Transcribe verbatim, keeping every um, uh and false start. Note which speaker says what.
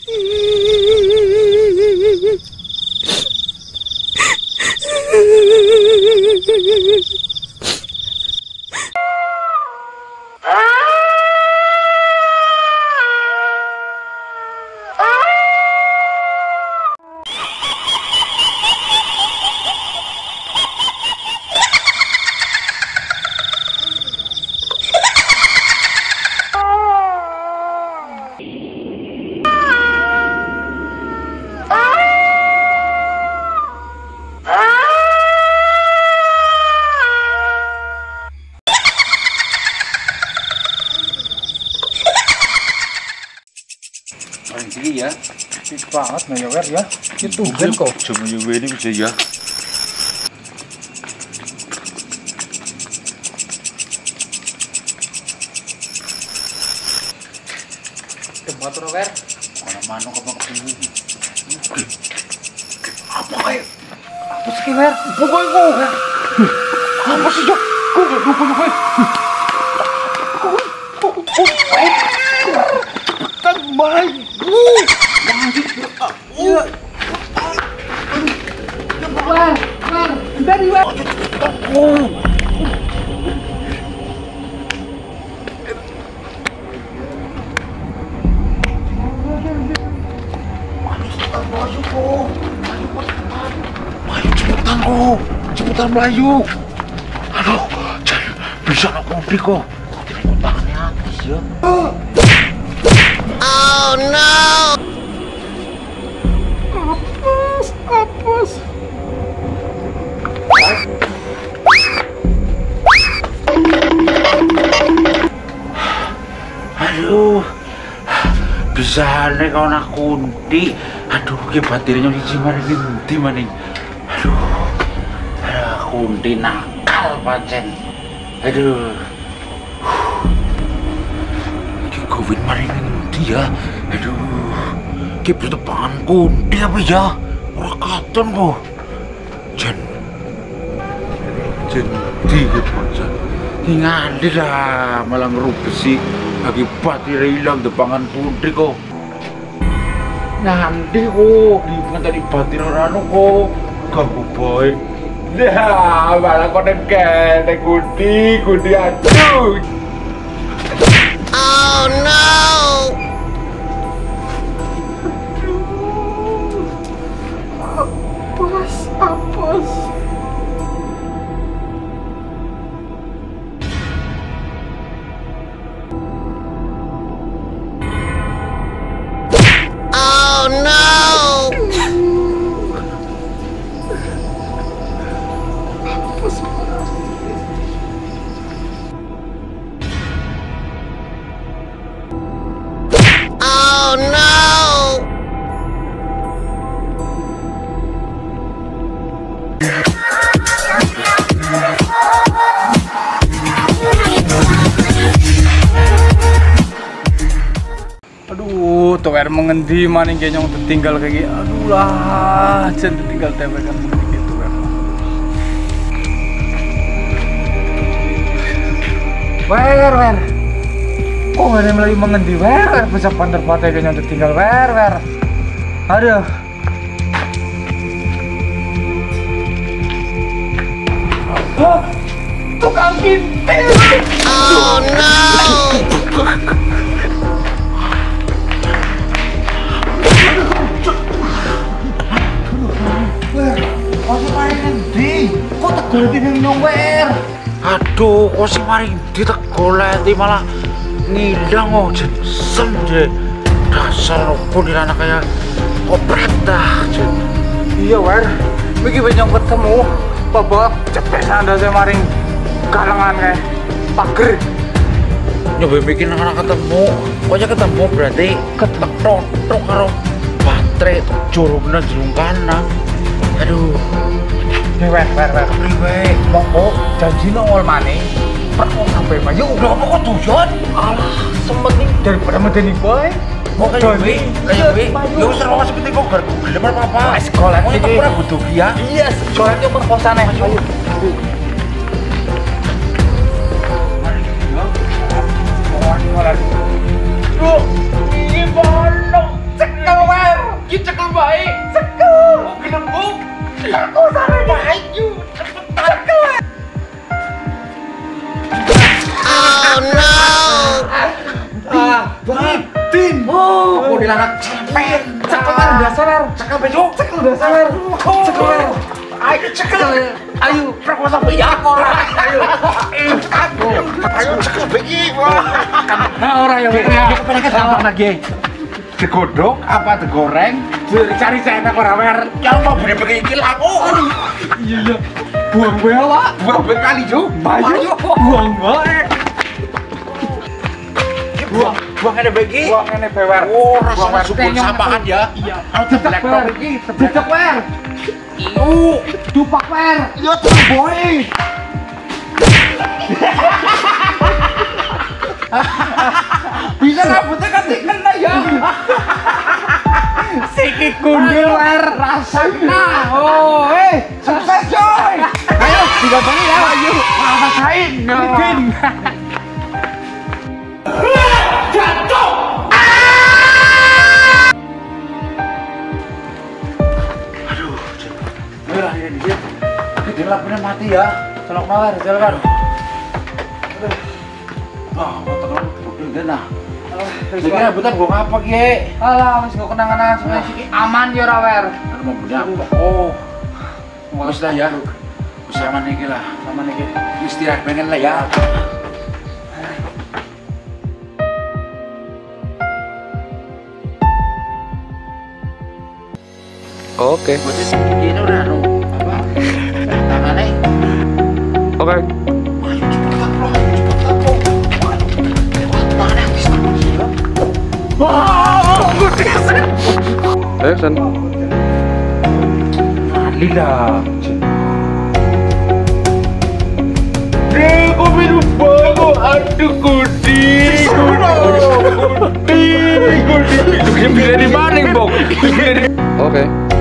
Speaker 1: Ini ya,
Speaker 2: itu banget ngewer ya. Itu kan kok.
Speaker 1: Cuma nyewer ini bisa ya.
Speaker 2: Tempat wer.
Speaker 1: Mana-mana kok begini. Apa kayak?
Speaker 2: Apa sih wer? Pokoknya kok. Apa sih Jok? Kok gak lupa lupa. Kan baik. Iya. Wer, wer, dari wer. Oh.
Speaker 1: Cepetan kok, cepetan Melayu. Aduh, bisa nak kopi kok. Ini kok tangannya habis ya.
Speaker 3: Oh no!
Speaker 2: Apes, apes.
Speaker 1: Aduh, bisa nih kau nak kunti. Aduh, ke baterainya di mana di mana? Aduh, aduh, kunti nakal pancen. Aduh, ke covid maring dia. Aduh, ke berdepan kunti apa ya? Orang katon kok. Jen, jen, tiga pancen. Tinggal dah malah ngerubesi akibat dia hilang depangan putri kok. Nanti kok di tadi batin orang kok ganggu boy. Dah malah kau dekat kudi kudi aduh.
Speaker 3: Oh no!
Speaker 2: Apes, apes.
Speaker 3: Oh no! Oh no!
Speaker 2: Aduh, tuh wer mengendi maning kenyong tertinggal kayak gini. Aduh lah, jen tertinggal tewek kan gitu wer. Wer wer. Kok ngene melayu mengendi wer? Wer bisa panter pate kenyong tertinggal wer wer. Aduh. Oh, tukang kintil.
Speaker 3: Oh no!
Speaker 2: Kok maring endi? Kok tegoleti nang wer?
Speaker 1: Aduh, kok si maring ditegoleti malah ngilang kok jensem je. Dasar pun di anak kayak kopret dah jen.
Speaker 2: Iya wer, iki benyong ketemu babak cepetan dah saya maring galengan kayak pager.
Speaker 1: Nyoba bikin anak ketemu, pokoknya ketemu berarti ketek-tok karo baterai jorokna jerung kanan. Aduh,
Speaker 2: nih wer wer wer
Speaker 1: priwe
Speaker 2: monggo janji nongol maning perkong sampai maju udah apa kok tujuan alah sempet nih daripada medeni boy
Speaker 1: mau kayak gue kayak gue ya usah lo masih penting kok bergulem apa-apa
Speaker 2: sekolah
Speaker 1: mau itu pernah butuh dia
Speaker 2: iya sekolah itu perkosaan ya ayo Duh, ini bolong cekal Din.
Speaker 1: Oh, kok dilarang cepet.
Speaker 2: Cekel kan udah sawer.
Speaker 1: Cekel besok.
Speaker 2: Cekel udah sawer. Cekel wer.
Speaker 1: Ayo cekel. Ayo, perkosa banyak orang. Ayo. Ayo cekel begini.
Speaker 2: Nah ora ya wek.
Speaker 1: Kepengen gampang lagi. Digodok apa digoreng? Dicari enak ora wer. Ya mau bener begini laku.
Speaker 2: Iya iya. Buang wae awak.
Speaker 1: Buang kali jo.
Speaker 2: Ayo buang wae.
Speaker 1: Buang, buang ini bagi.
Speaker 2: Buang ini bewer.
Speaker 1: Oh, rasanya subur sampaan ya.
Speaker 2: Iya.
Speaker 1: Kalau teblek dong iki,
Speaker 2: Dedek wer.
Speaker 1: Iyo,
Speaker 2: Dupak wer.
Speaker 1: iya tuh boy. Bisa rambutnya kan kena ya.
Speaker 2: Sikik gundul wer rasana. Oh, eh, sukses coy. Ayo, digabani ya. Ayo, rasain. Din.
Speaker 1: Jatuh. Aduh, merah ini dia. Dia lampunya mati ya.
Speaker 2: Tolong mawar, jalan.
Speaker 1: Ah, foto kan udah dena.
Speaker 2: Iki
Speaker 1: Iki rebutan gua ngapa ki?
Speaker 2: alah, wis go kenangan sing iki aman ya ora wer.
Speaker 1: Kan mau punya apa? Oh. Wis lah ya. Wis aman iki lah.
Speaker 2: Aman iki.
Speaker 1: Istirahat pengen lah ya.
Speaker 4: Oke.
Speaker 1: Bos ini udah anu apa? Tangannya.
Speaker 4: Oke.
Speaker 1: Ayo cepat bro, cepat bro. Tangannya habis tangan sih. Wah, gede sih.
Speaker 4: Ayo san.
Speaker 1: Lila. Deh, kok minum bango? Aduh, Gudi. Gudi. Gudi. Gudi. Gudi.
Speaker 4: Oke.